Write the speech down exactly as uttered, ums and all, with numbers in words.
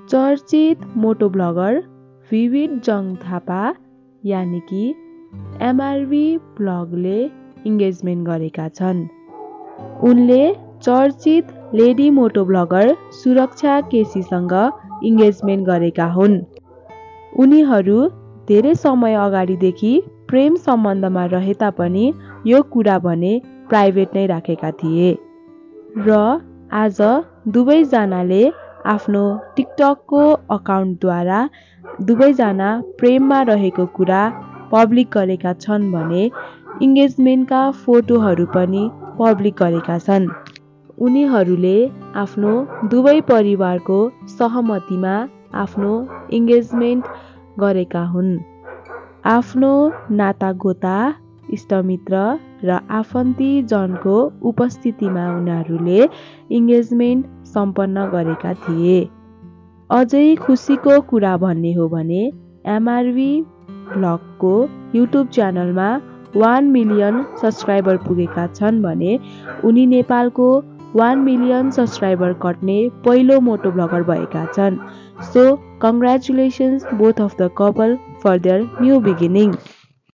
चर्चित मोटो ब्लगर विविध जङ थापा यानि कि एमआरभी ब्लगले इङ्गेजमेन्ट गरेका छन्। उनले चर्चित लेडी मोटो ब्लगर सुरक्षा केसीसँग इङ्गेजमेन्ट गरेका हुन्। उनीहरू धेरै समय अगाडिदेखि प्रेम सम्बन्धमा रहे तापनि यो कुरा भने प्राइभेट नै राखेका थिए र आज दुवैजनाले आफ्नो टिकटकको अकाउन्टद्वारा दुवैजना प्रेममा रहेको कुरा पब्लिक गरेका छन् भने इङ्गेजमेन्टका फोटोहरू पनि पब्लिक गरेका छन्। उनीहरूले आफ्नो दुवै परिवारको सहमतिमा आफ्नो इङ्गेजमेन्ट गरेका हुन्। आफ्नो नातागोता, इष्टमित्र र आफन्तीजनको उपस्थितिमा उनीहरूले इङ्गेजमेन्ट सम्पन्न गरेका थिए। अझै खुसीको कुरा भन्ने हो भने एमआरभी ब्लगको युट्युब च्यानलमा वान मिलियन सब्सक्राइबर पुगेका छन् भने उनी नेपालको वान मिलियन सब्सक्राइबर कट्ने पहिलो मोटो ब्लगर भएका छन्। So congratulations both of the couple for their new beginning.